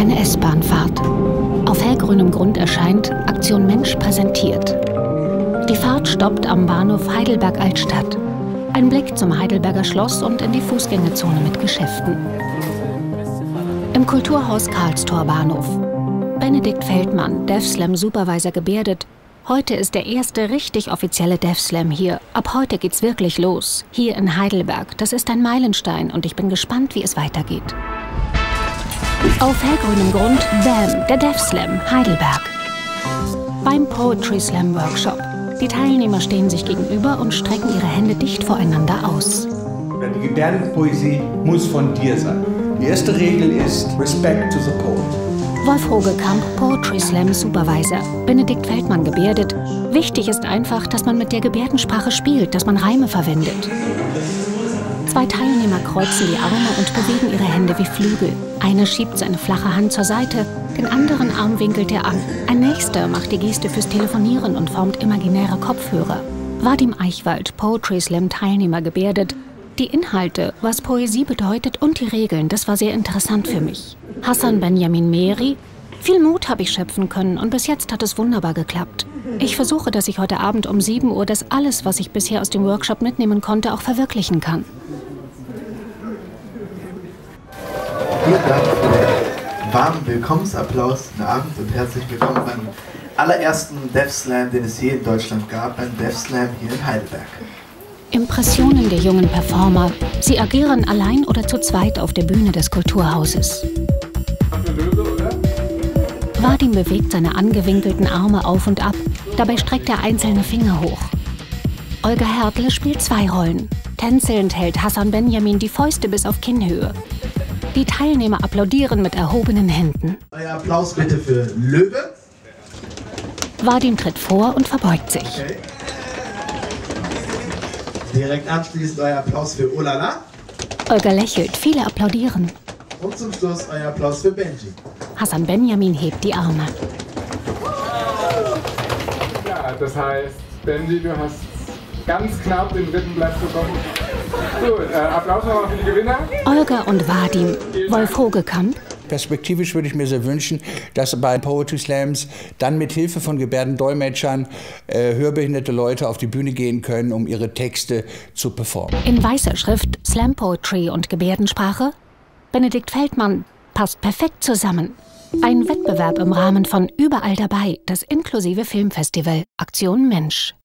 Eine S-Bahn-Fahrt. Auf hellgrünem Grund erscheint Aktion Mensch präsentiert. Die Fahrt stoppt am Bahnhof Heidelberg-Altstadt. Ein Blick zum Heidelberger Schloss und in die Fußgängerzone mit Geschäften. Im Kulturhaus Karlstor Bahnhof. Benedikt Feldmann, DevSlam-Supervisor, gebärdet: Heute ist der erste richtig offizielle DevSlam hier. Ab heute geht's wirklich los. Hier in Heidelberg. Das ist ein Meilenstein und ich bin gespannt, wie es weitergeht. Auf hellgrünem Grund, BAM, der DevSlam Heidelberg. Beim Poetry Slam Workshop. Die Teilnehmer stehen sich gegenüber und strecken ihre Hände dicht voreinander aus. Die Gebärdenpoesie muss von dir sein. Die erste Regel ist Respect to the poet. Wolf Hogekamp, Poetry Slam Supervisor. Benedikt Feldmann gebärdet: Wichtig ist einfach, dass man mit der Gebärdensprache spielt, dass man Reime verwendet. Zwei Teilnehmer kreuzen die Arme und bewegen ihre Hände wie Flügel. Einer schiebt seine flache Hand zur Seite, den anderen Arm winkelt er an. Ein nächster macht die Geste fürs Telefonieren und formt imaginäre Kopfhörer. Vadim Eichwald, Poetry Slam Teilnehmer, gebärdet: Die Inhalte, was Poesie bedeutet und die Regeln, das war sehr interessant für mich. Hassan Benjamin Meri: Viel Mut habe ich schöpfen können und bis jetzt hat es wunderbar geklappt. Ich versuche, dass ich heute Abend um 7 Uhr das alles, was ich bisher aus dem Workshop mitnehmen konnte, auch verwirklichen kann. Vielen Dank für den warmen Willkommensapplaus. Guten Abend und herzlich willkommen beim allerersten DevSlam, den es je in Deutschland gab, beim DevSlam hier in Heidelberg. Impressionen der jungen Performer. Sie agieren allein oder zu zweit auf der Bühne des Kulturhauses. Vadim bewegt seine angewinkelten Arme auf und ab. Dabei streckt er einzelne Finger hoch. Olga Hertle spielt 2 Rollen. Tänzelnd hält Hassan Benjamin die Fäuste bis auf Kinnhöhe. Die Teilnehmer applaudieren mit erhobenen Händen. Euer Applaus bitte für Löwe. Vadim tritt vor und verbeugt sich. Okay. Direkt anschließend euer Applaus für Olala. Olga lächelt, viele applaudieren. Und zum Schluss euer Applaus für Benji. Hassan Benjamin hebt die Arme. Ja, das heißt, Benji, du hast ganz knapp den 3. Platz bekommen. Gut, Applaus nochmal für die Gewinner. Olga und Vadim. Wolf Hogekamp. Perspektivisch würde ich mir sehr wünschen, dass bei Poetry Slams dann mit Hilfe von Gebärdendolmetschern hörbehinderte Leute auf die Bühne gehen können, um ihre Texte zu performen. In weißer Schrift Slam Poetry und Gebärdensprache. Benedikt Feldmann: Passt perfekt zusammen. Ein Wettbewerb im Rahmen von Überall dabei, das inklusive Filmfestival Aktion Mensch.